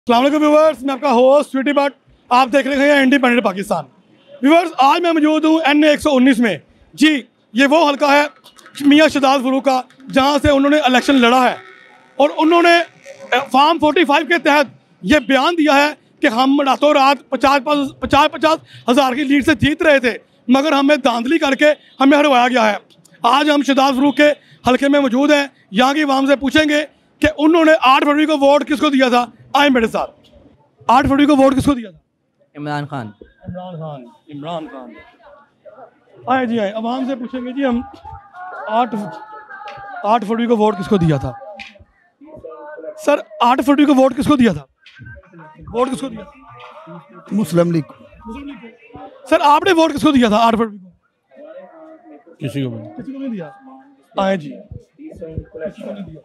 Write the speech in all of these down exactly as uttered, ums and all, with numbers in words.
अस्सलाम वालेकुम व्यूअर्स, मैं आपका होस्ट स्वीटी बट, आप देख रहे हैं इंडिपेंडेंट पाकिस्तान। व्यूअर्स, आज मैं मौजूद हूँ एन ए एक सौ उन्नीस में। जी, ये वो हल्का है मियाँ शहजाद फरूक का, जहाँ से उन्होंने इलेक्शन लड़ा है और उन्होंने फार्म पैंतालीस के तहत ये बयान दिया है कि हम रातों रात पचास पचास पचास हज़ार की लीड से जीत रहे थे, मगर हमें धांधली करके हमें हरवाया गया है। आज हम शहजाद फरूक के हल्के में मौजूद हैं, यहाँ की आवाम से पूछेंगे कि उन्होंने आठ फरवरी को वोट किसको दिया था। आए मेरे साथ। आठ फरवरी को वोट किसको दिया था? इमरान खान। इमरान खान इमरान खान आए जी, आए आवाम से पूछेंगे जी हम आठ आठ फरवरी को वोट किसको दिया था? सर, आठ फरवरी को वोट किसको दिया था? वोट किसको दिया था? मुस्लिम लीग। सर, आपने वोट किसको दिया था आठ फरवरी को? किसी को भी किसी को नहीं दिया। आए जी, किसी को नहीं दिया।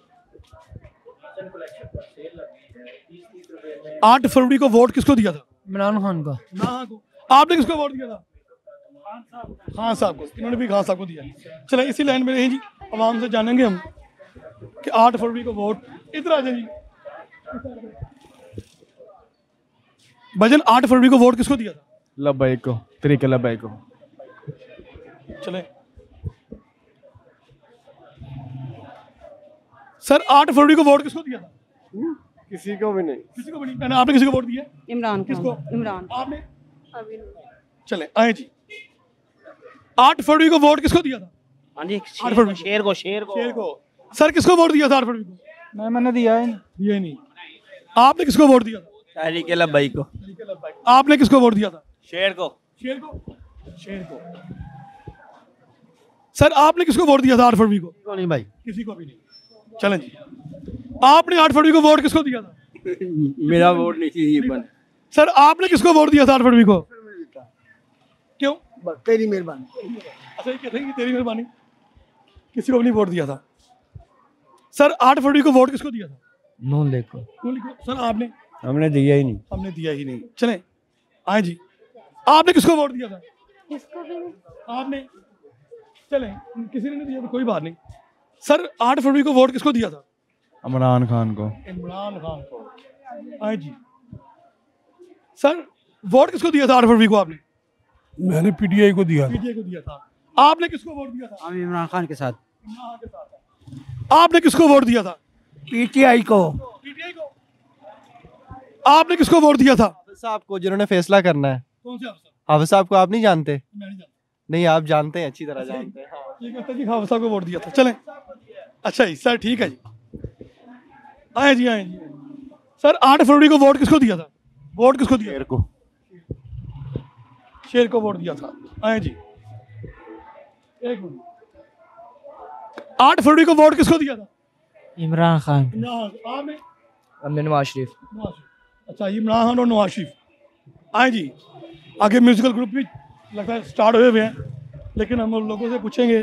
आठ फरवरी को वोट किसको दिया था? इमरान खान का। हाँ को। आपने किसको वोट दिया था? खान साहब को। इन्होंने भी खान साहब को दिया। चले इसी लाइन में रहें जी, आवाम से जानेंगे हम कि आठ फरवरी को वोट। इधर आ जाए जी भजन, आठ फरवरी को वोट किसको दिया था? लब्बैक को, तरीके लब्बैक को। चले सर, आठ फरवरी को वोट किसको दिया था? किसी को भी नहीं। किसी को भी नहीं। मैंने आपने किसी को वोट दिया? इमरान किसको? इमरान। आपने? चले आए जी, आठ फरवरी को वोट किसको दिया था? हाँ जी, आठ फरवरी शेर को शेर को शेर को। सर, किसको वोट दिया था आठ फरवरी को? मैं मैंने दिया है। दिया ही नहीं। आपने किसको वोट दिया था? तहरीके लब्बैक को। आपने किसको वोट दिया था? शेर को। शेर को। शेर को। सर, आपने किसको वोट दिया था आठ फरवरी को? नहीं भाई, किसी को भी नहीं। चलें जी, आपने आठ फरवरी को वोट किसको दिया था? मेरा वोट नहीं थी। सर, आपने किसको वोट दिया था आठ फरवरी को? क्यों? तेरी मेहरबानी। अच्छा, ये कहते हैं कि तेरी मेहरबानी। किसी को भी नहीं वोट दिया था। सर, आठ फरवरी को वोट किसको दिया था? नून लीग को। सर, आपने? हमने दिया ही नहीं। हमने दिया ही नहीं। चलें आए जी, आपने किसको वोट दिया था? किसको भी नहीं। आपने? चलें, किसी ने नहीं दिया तो कोई बात नहीं। सर, आठ फरवरी को वोट किसको दिया था? इमरान खान को। इमरान खान को। आए जी, सर वोट किसको दिया था आठ फरवरी को आपने? मैंने पीटीआई को दिया। पीटीआई को दिया था। आपने किसको वोट दिया था? हम इमरान खान के साथ। इमरान खान के साथ। आपने किसको वोट दिया था? पीटीआई को। पीटीआई को। आपने किसको वोट दिया था? साहब को, जिन्होंने फैसला करना है। कौन से अफसर? हाफिज साहब को आप नहीं जानते? मैं नहीं जानता। नहीं, आप जानते हैं, अच्छी तरह जानते हैं। हाँ। ये कहता है कि हाफिज साहब को वोट दिया था। चलें, अच्छा जी सर, ठीक है जी। आए जी, आए जी। सर, आठ फरवरी को वोट किसको दिया था? वोट किसको दिया? शेर को। शेर को वोट दिया था। आए जी, एक मिनट। आठ फरवरी को वोट किसको दिया था? इमरान खान। इमरान। आपने? हमने नवाज शरीफ। नवाज शरीफ। अच्छा, इमरान खान और नवाज शरीफ। आए जी, आगे म्यूजिकल ग्रुप भी लगता है स्टार्ट हुए हुए हैं, लेकिन हम उन लोगों से पूछेंगे।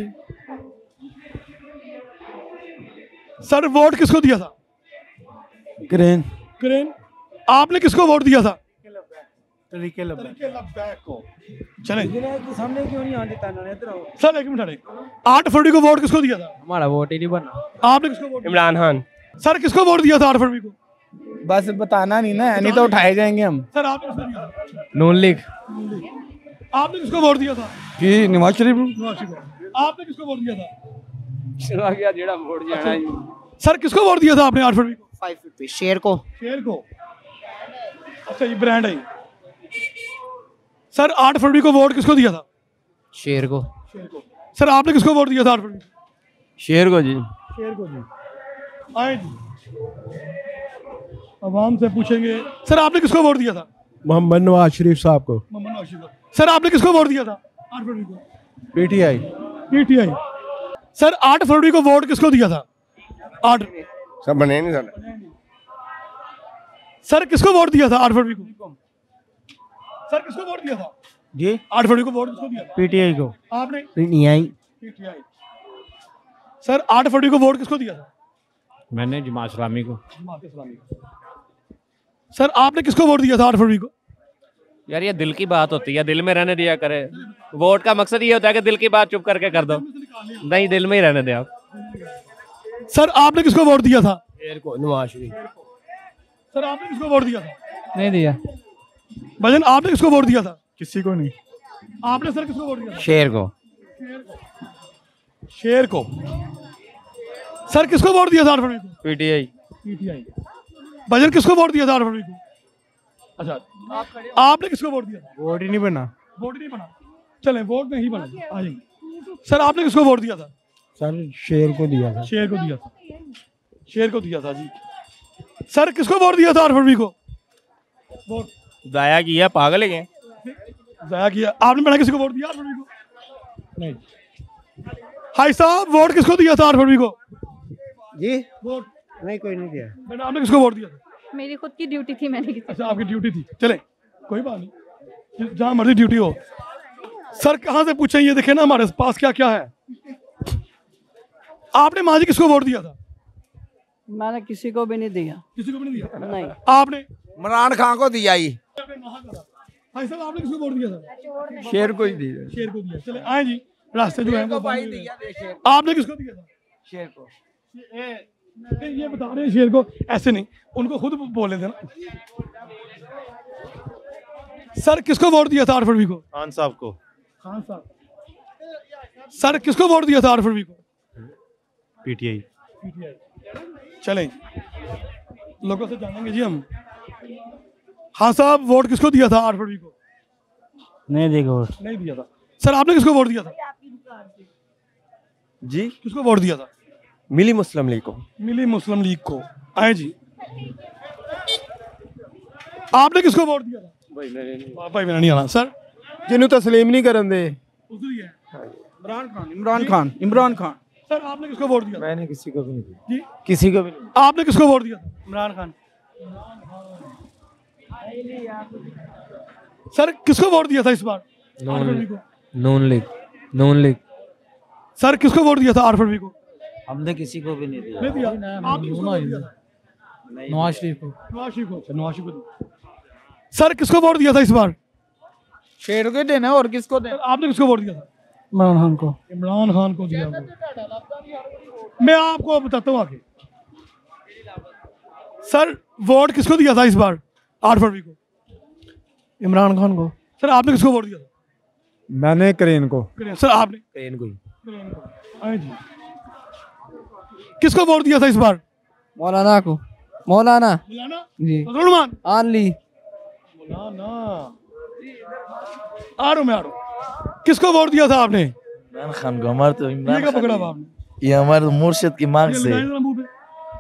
सर, वोट किसको दिया था? क्रेन। क्रेन। आपने किसको वोट दिया था? तरीके लब्बैक को। चलें सामने क्यों नहीं आते? सर, एक मिनट अरे, आठ फरवरी को वोट किसको दिया था? हमारा वोट ही नहीं बना। आपने किसको वोट? इमरान खान। सर, किसको वोट दिया था आठ फरवरी को? बस बताना नहीं ना, नहीं तो उठाए जाएंगे हम। सर, आपने किसको दिया था? नून लीग। आपने किसको वोट दिया था? कि नवाज शरीफ। नवाज शरीफ को। आपने किसको वोट दिया था? जेड़ा वोट जाना। सर, किसको वोट दिया था आपने आठ फरवरी को? फाइव फिफ्टी शेर को। शेर को। अच्छा, ये ब्रांड है। सर, आठ फरवरी को वोट किसको दिया था? शेर को। शेर को। सर, आपने किसको वोट दिया था आठ फरवरी को? शेर को जी। शेर को जी। आए जी, आवाम से पूछेंगे। सर, आपने किसको वोट दिया था? मोहम्मद नवाज शरीफ साहब को। मोहम्मद नवाज शरीफ को। सर, आपने किसको वोट दिया था आठ फरवरी को? पीटीआई। पीटीआई। सर, आठ फरवरी को वोट किसको दिया था? आठ। सब बने नहीं सर। सर, किसको वोट दिया था आठ फरवरी को? सर, किसको वोट दिया था जी? आठ फरवरी को वोट किसको दिया था? पीटीआई को। आपने? पीटीआई। पीटीआई। सर, आठ फरवरी को वोट किसको दिया था? मैंने जमात इस्लामी को। जमात इस्लामी को। सर, आपने किसको वोट दिया था आठ फरवरी को? यार, ये दिल की बात होती है, दिल में रहने दिया करे। वोट का मकसद ये होता है कि दिल की बात चुप करके कर दो। नहीं, दिल में ही रहने दे आप। सर, आपने किसको वोट दिया था? शेर को। नवाज शरीफ। सर आपने किसको वोट दिया था? नहीं दिया। भजन आपने किसको वोट दिया था? किसी को नहीं। आपने सर किसको वोट दिया था? शेर को। शेर को। सर किसको वोट दिया था आठ फरवरी को? पीटीआई। पीटीआई। भजन किसको वोट दिया था आठ फरवरी को? अच्छा आपने किसको वोट दिया था? वोट ही नहीं बना। वोट नहीं बना। चलें वोट नहीं बना, आ जाएंगे। सर आपने किसको वोट दिया था? सर शेर को दिया था। शेर को दिया था। शेर को दिया था जी। सर किसको वोट दिया था आठ फरवरी को? वोट जाया किया, पागल है क्या? जाया किया। आपने मैंने किसी को वोट दिया आठ फरवरी को? नहीं। हाई साहब वोट किसको दिया था आठ फरवरी को? जी वोट नहीं, कोई नहीं दिया। मैंने आपने किसको वोट दिया था? मेरी खुद की ड्यूटी थी, मैंने किसी अच्छा आपकी ड्यूटी थी। चले कोई बात नहीं, जहाँ मर्जी ड्यूटी हो। सर कहाँ से पूछें, ये देखें ना हमारे पास क्या क्या है। आपने माजी किसको वोट दिया था? मैंने किसी को भी नहीं दिया। किसी को भी नहीं दिया? नहीं। आपने? इमरान खान को दिया ही। भाई साहब आपने किसको वोट दिया था? शेर को ही दिया। शेर को दिया। चले आए जी, रास्ते जो है वो बंद हुए हैं। आपने किसको दिया था? शेर को। ये ये बता रहे हैं शेर को, ऐसे नहीं, उनको खुद बोले थे ना। सर किसको वोट दिया था आठ फरवरी को? खान साहब को। खान साहब। सर किसको वोट दिया था आठ फरवरी को? पीटीआई। चलें लोगों से जानेंगे जी हम। हाँ साहब वोट किसको दिया था आठ फरवरी को? नहीं देगा वोट। नहीं दिया था। सर आपने किसको वोट दिया था? जी किसको वोट दिया था? मिली मुस्लिम लीग को। मिली मुस्लिम लीग को। आए जी, आपने किसको वोट दिया था? भाई मैंने भाई मैंने नहीं आना। सर जिन्हों तस्लीम नहीं करन दे। इमरान खान। इमरान खान। इमरान खान। सर आपने किसको वोट दिया था? मैंने किसी को भी नहीं दिया। जी किसी को भी नहीं। आपने किसको वोट दिया था? इमरान खान। सर किसको वोट दिया था इस बार आठ फरवरी को? नून लीग। नून लीग। सर किसको वोट दिया था आठ फरवरी को? हमने किसी को भी नहीं दिया। नहीं दिया। आपने किसको वोट दिया था? नवाज शरीफ को। नवाज शरीफ को। अच्छा नवाज शरीफ को। सर किसको वोट दिया था इस बार? शेर को देना और किसको देना? सर आपने किसको वोट दिया था? इमरान खान को। इमरान खान को दिया वोट। मैं आपको बताता हूँ आगे। सर वोट किसको दिया था इस बार आठ फरवरी को? इमरान खान को। सर आपने किसको वोट दिया था? मैंने करेन को। सर आपने? करेन को ही। आए जी, किसको वोट दिया था इस बार? मौलाना को। मौलाना मौलाना जी। फजलुरहमान। आनली। मौलाना आ रहा मैं आ रहा। किसको वोट दिया था आपने? इमरान खान को। हमारे तो ये इमरान क्या खान पकड़ा ही- आपने? ये हमारे मुर्शिद की मांग ये से। लगाए जरा मुंह पे।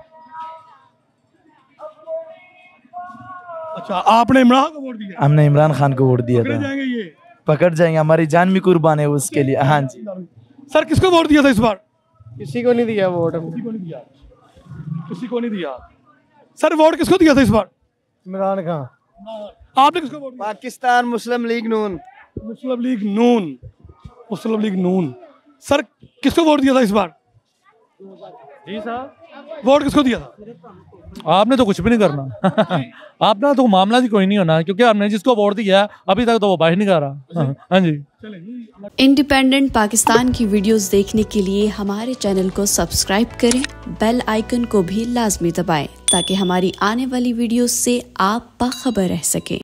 अच्छा आपने इमरान को वोट दिया? हमने इमरान खान को वोट दिया पकड़े था। जाएंगे ये। पकड़ जाएंगे, हमारी जान भी कुर्बान है उसके लिए। हाँ जी। सर किसको वोट दिया था इस बार? किसी को नहीं दिया वोट। किसी को नहीं दिया। किसी को नहीं दिया। सर वोट किसको दिया था इस बार? इमरान खान। आपने किसको वोट दिया? पाकिस्तान मुस्लिम लीग नून। मुस्लिम लीग नून। मुस्लिम लीग नून। सर किसको वोट दिया था इस बार? जी साहब। वोट किसको दिया था? आपने तो कुछ भी नहीं करना। आपने तो मामला ही कोई नहीं होना, क्योंकि आपने जिसको वोट दिया है अभी तक तो वो बाहर नहीं कर रहा। हाँ जी। इंडिपेंडेंट पाकिस्तान की वीडियोस देखने के लिए हमारे चैनल को सब्सक्राइब करें, बेल आइकन को भी लाजमी दबाएं ताकि हमारी आने वाली वीडियोस से आप बाखबर रह सकें।